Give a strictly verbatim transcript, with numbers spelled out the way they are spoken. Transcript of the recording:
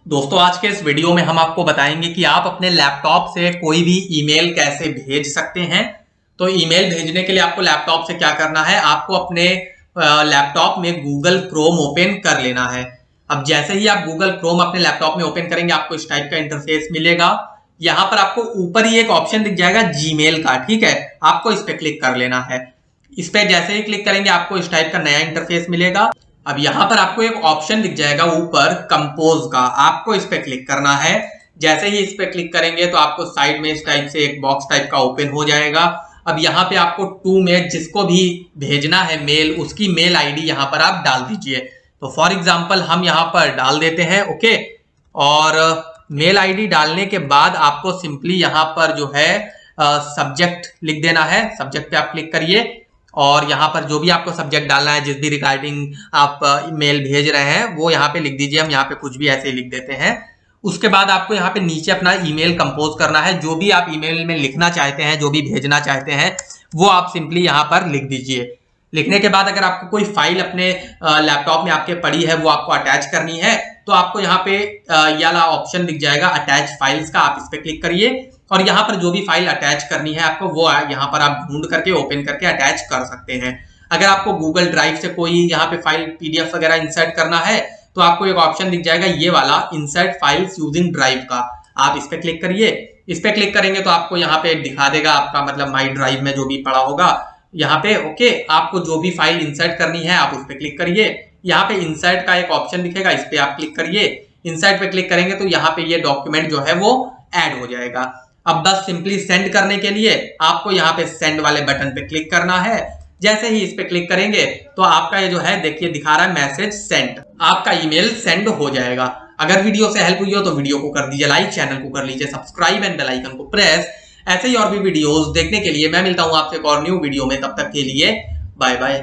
दोस्तों आज के इस वीडियो में हम आपको बताएंगे कि आप अपने लैपटॉप से कोई भी ईमेल कैसे भेज सकते हैं। तो ईमेल भेजने के लिए आपको लैपटॉप से क्या करना है, आपको अपने लैपटॉप में गूगल क्रोम ओपन कर लेना है। अब जैसे ही आप गूगल क्रोम अपने लैपटॉप में ओपन करेंगे आपको इस टाइप का इंटरफेस मिलेगा। यहाँ पर आपको ऊपर ही एक ऑप्शन दिख जाएगा जीमेल का, ठीक है, आपको इस पे क्लिक कर लेना है। इस पे जैसे ही क्लिक करेंगे आपको इस टाइप का नया इंटरफेस मिलेगा। अब यहाँ पर आपको एक ऑप्शन दिख जाएगा ऊपर कंपोज का, आपको इस पे क्लिक करना है। जैसे ही इस पे क्लिक करेंगे तो आपको साइड में इस टाइप से एक बॉक्स टाइप का ओपन हो जाएगा। अब यहाँ पे आपको टू में जिसको भी भेजना है मेल, उसकी मेल आईडी यहाँ पर आप डाल दीजिए। तो फॉर एग्जांपल हम यहाँ पर डाल देते हैं ओके, और मेल आईडी डालने के बाद आपको सिंपली यहाँ पर जो है सब्जेक्ट लिख देना है। सब्जेक्ट पे आप क्लिक करिए और यहाँ पर जो भी आपको सब्जेक्ट डालना है, जिस भी रिगार्डिंग आप मेल भेज रहे हैं वो यहाँ पे लिख दीजिए। हम यहाँ पे कुछ भी ऐसे ही लिख देते हैं। उसके बाद आपको यहाँ पे नीचे अपना ईमेल कंपोज करना है। जो भी आप ईमेल में लिखना चाहते हैं, जो भी भेजना चाहते हैं, वो आप सिंपली यहाँ पर लिख दीजिए। लिखने के बाद अगर आपको कोई फाइल अपने लैपटॉप में आपके पड़ी है वो आपको अटैच करनी है तो आपको यहाँ पे ये वाला ऑप्शन दिख जाएगा अटैच फाइल्स का, आप इस पे क्लिक करिए और यहाँ पर जो भी फाइल अटैच करनी है आपको वो यहाँ पर आप ढूंढ करके ओपन करके अटैच कर सकते हैं। अगर आपको गूगल ड्राइव से कोई यहाँ पे फाइल पीडीएफ वगैरह इंसर्ट करना है तो आपको एक ऑप्शन दिख जाएगा ये वाला इंसर्ट फाइल्स यूजिंग ड्राइव का, आप इस पे क्लिक करिए। इस पे क्लिक करेंगे तो आपको यहाँ पे दिखा देगा आपका मतलब माई ड्राइव में जो भी पड़ा होगा यहाँ पे ओके। आपको जो भी फाइल इंसर्ट करनी है आप उस पे क्लिक करिए। यहाँ पे इंसर्ट का एक ऑप्शन दिखेगा, इस पे आप क्लिक करिए। इंसर्ट पे क्लिक करेंगे तो यहाँ पे ये डॉक्यूमेंट जो है वो ऐड हो जाएगा। अब बस सिंपली सेंड करने के लिए आपको यहाँ पे सेंड वाले बटन पे क्लिक करना है। जैसे ही इस पे क्लिक करेंगे तो आपका ये जो है देखिए दिखा रहा है मैसेज सेंड, आपका ईमेल सेंड हो जाएगा। अगर वीडियो से हेल्प हुई हो तो वीडियो को कर दीजिए लाइक, चैनल को कर लीजिए सब्सक्राइब एंड बेल आइकन को प्रेस। ऐसे ही और भी वीडियोस देखने के लिए मैं मिलता हूं आपसे एक और न्यू वीडियो में, तब तक के लिए बाय बाय।